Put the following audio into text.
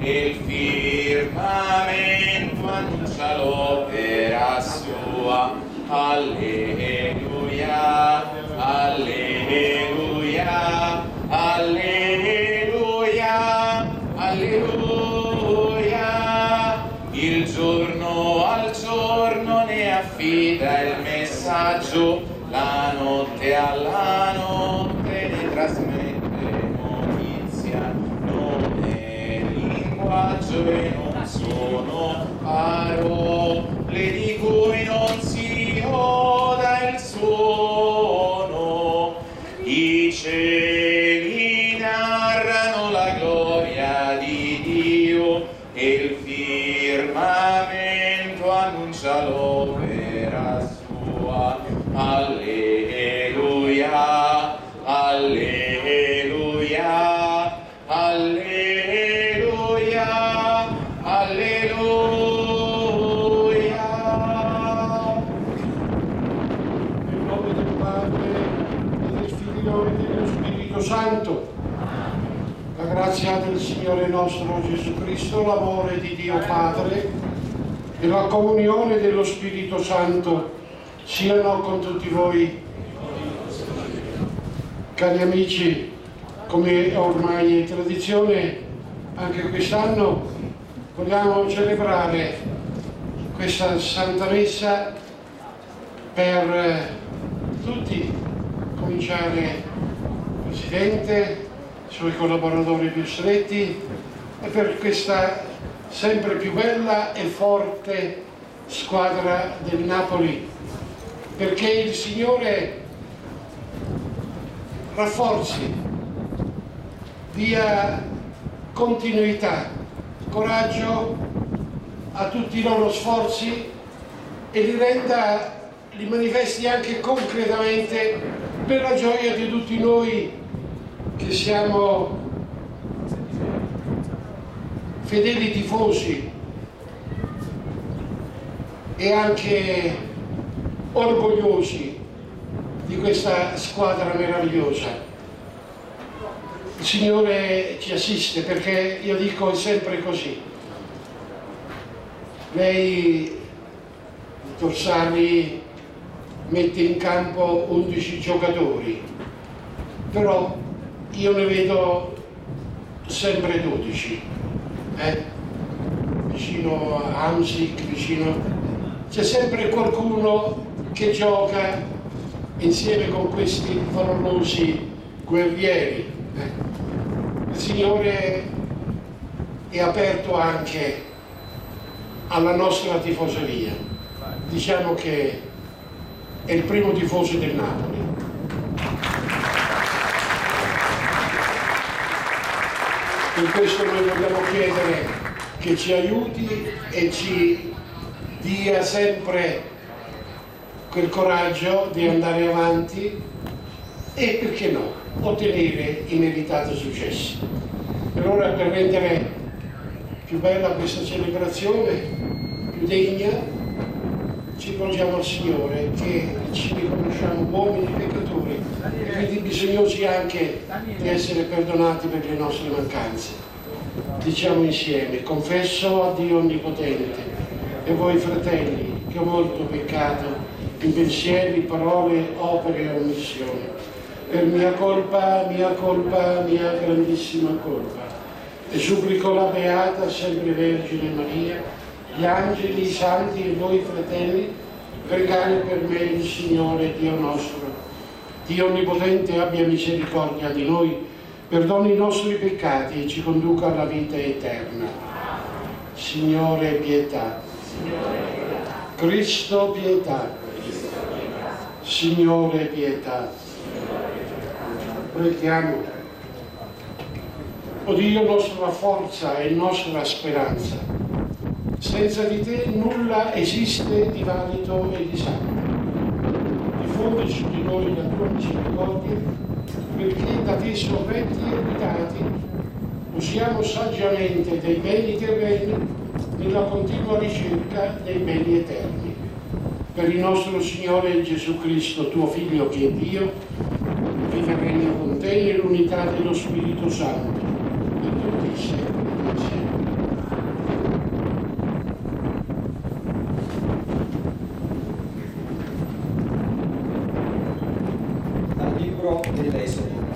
e il firmamento annuncia l'opera sua. Alleluia, alleluia, alleluia, alleluia. Il giorno al giorno ne affida il messaggio, la notte alla notte ne trasmette notizia. Non è linguaggio e non sono parole di cui non si oda il suono. I cieli narrano la gloria di Dio e il firmamento annuncia l'opera sua. Alleluia, alleluia, alleluia, alleluia. Nel nome del Padre, e del Figlio e dello Spirito Santo, la grazia del Signore nostro Gesù Cristo, l'amore di Dio Padre e la comunione dello Spirito Santo siano con tutti voi. Cari amici, come ormai è tradizione, anche quest'anno vogliamo celebrare questa Santa Messa per tutti, cominciare il Presidente, i suoi collaboratori più stretti e per questa sempre più bella e forte squadra del Napoli, perché il Signore rafforzi, dia continuità, coraggio a tutti i loro sforzi e li manifesti anche concretamente per la gioia di tutti noi che siamo fedeli tifosi e anche orgogliosi di questa squadra meravigliosa. Il Signore ci assiste, perché io dico sempre così: lei, dottor Sarri, mette in campo 11 giocatori, però io ne vedo sempre 12, vicino a Hamsik, c'è sempre qualcuno che gioca insieme con questi valorosi guerrieri. Il Signore è aperto anche alla nostra tifoseria. Diciamo che è il primo tifoso del Napoli. Per questo noi vogliamo chiedere che ci aiuti e ci dia sempre quel coraggio di andare avanti e, perché no, ottenere i meritati successi. Allora, per rendere più bella questa celebrazione, più degna, ci rivolgiamo al Signore, che ci riconosciamo uomini peccatori e quindi bisognosi anche di essere perdonati per le nostre mancanze. Diciamo insieme: confesso a Dio Onnipotente e voi fratelli che ho molto peccato in pensieri, parole, opere e omissioni, per mia colpa, mia grandissima colpa. E supplico la Beata sempre Vergine Maria, gli angeli, i santi e voi fratelli, pregare per me il Signore Dio nostro. Dio Onnipotente abbia misericordia di noi, perdoni i nostri peccati e ci conduca alla vita eterna. Signore pietà. Cristo pietà. Signore pietà. Preghiamo. O Dio, nostra forza e nostra speranza, senza di te nulla esiste di valido e di santo. Diffondi su di noi la tua misericordia, perché da te sovvetti e guidati usiamo saggiamente dei beni terreni nella continua ricerca dei beni eterni. Per il nostro Signore Gesù Cristo, tuo Figlio che è Dio, vive e regna con te nell'unità dello Spirito Santo, per tutti i secoli dei secoli. libro dell'Esodo.